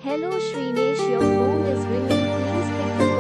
Hello Srinesh, your phone is ringing. Please pick the